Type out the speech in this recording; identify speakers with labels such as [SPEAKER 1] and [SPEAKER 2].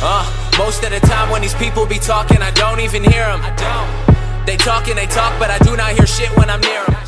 [SPEAKER 1] Most of the time when these people be talking, I don't even hear them. They talk, but I do not hear shit when I'm near them.